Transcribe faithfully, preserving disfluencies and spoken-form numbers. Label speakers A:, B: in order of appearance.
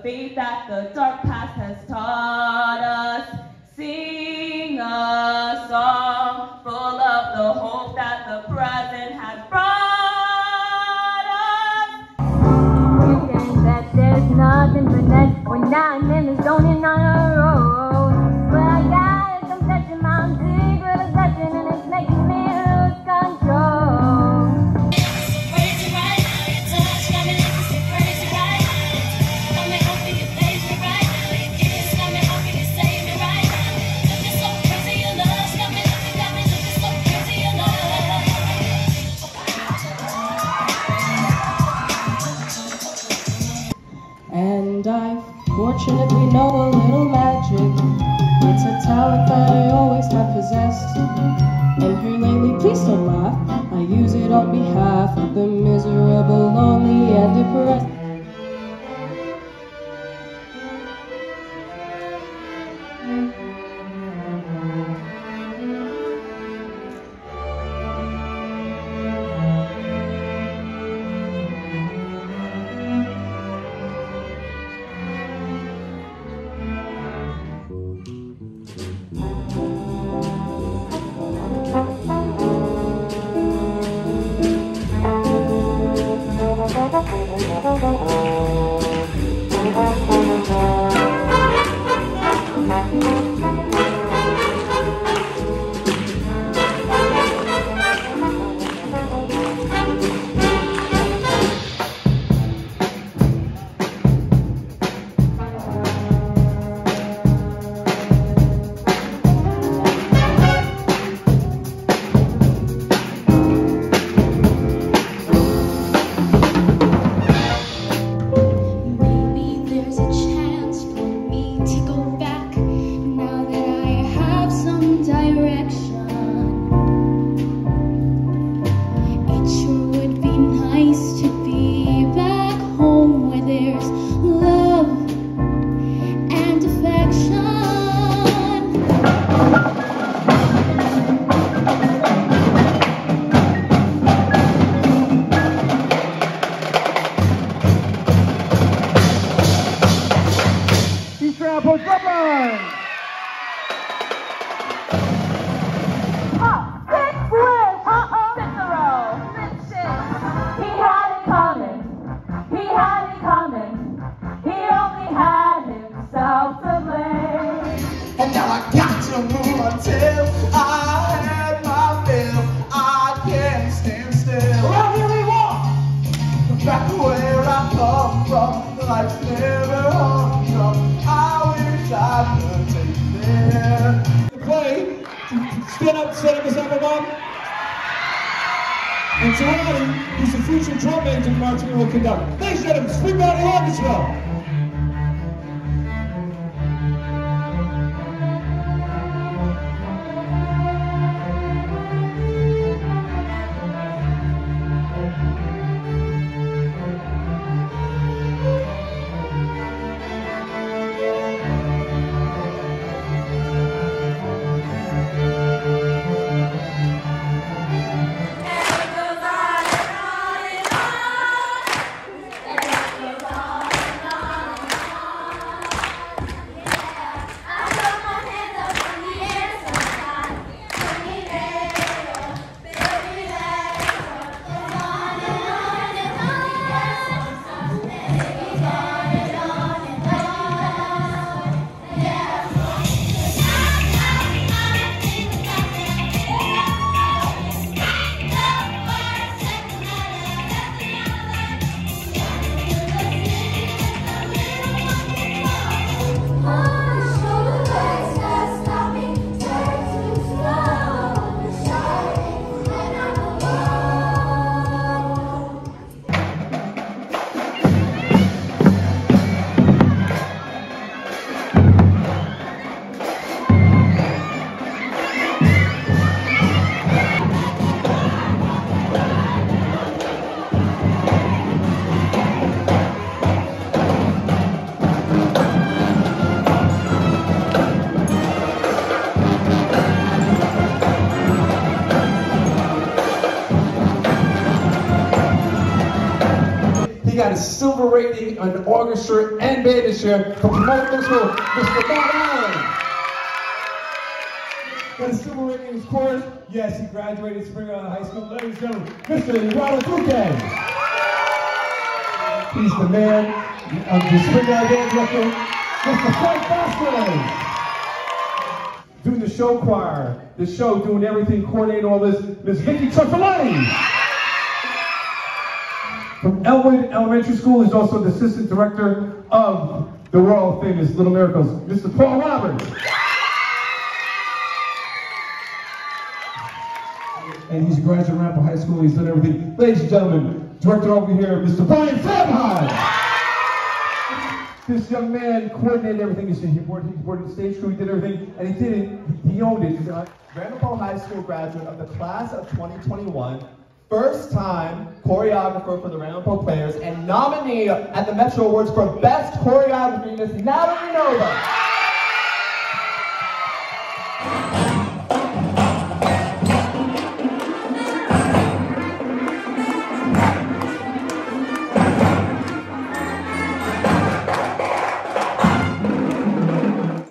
A: faith that the dark past has taught us. Sing a song full of the hope that the present has brought us.
B: Pretend that there's nothing but that we're not in the zone and on a road. But I got a confession, I'm deep with obsession, and it's making me lose control. Crazy right, your touch got me looking so crazy right. Got me hoping you place me right. Your kiss got me hoping you save me right. Looking so crazy, your love got me looking, got me looking so crazy, your love.
C: And I fortunately know a little magic. It's a talent that I always have possessed. And here lately, please don't laugh, I use it on behalf of the miserable, lonely, and depressed.
D: Ramapo drumline!
A: He had it coming, he had it coming, he only had himself to blame.
D: And now I got to move until I had my fill. I can't stand still. Well, here we walk back where I come from. Life's never humdrum. I wish I could take you there. To play, stand up, stand up, this album. And Johnny, who's the future drum major Martin will conduct. Ladies and gentlemen, Spring Valley Orchestra. He got his silver
E: operating an orchestra and band this year from Pomona Middle School, Mister Matt Allen.
F: Got a silver rating in his chorus. Yes, he graduated Spring Island High School. Ladies and gentlemen, Mister Ramapo. He's the man of the Spring Island Band Director, Mister Frank Vasquez. Doing the show choir, the show, doing everything, coordinating all this, Miss Vicky Truffalani. From Elwood Elementary School, he's also the assistant director of the world famous Little Miracles, Mister Paul Roberts. And he's a graduate of Ramapo High School, he's done everything. Ladies and gentlemen, director over here, Mister Brian Fabheim. This young man coordinated everything. He boarded, he boarded the stage crew, he did everything, and he did it, he owned it.
D: Ramapo High School graduate of the class of twenty twenty-one, first time choreographer for the Ramapo Players, and nominee at the Metro Awards for Best Choreography, Miss Natalie Nova.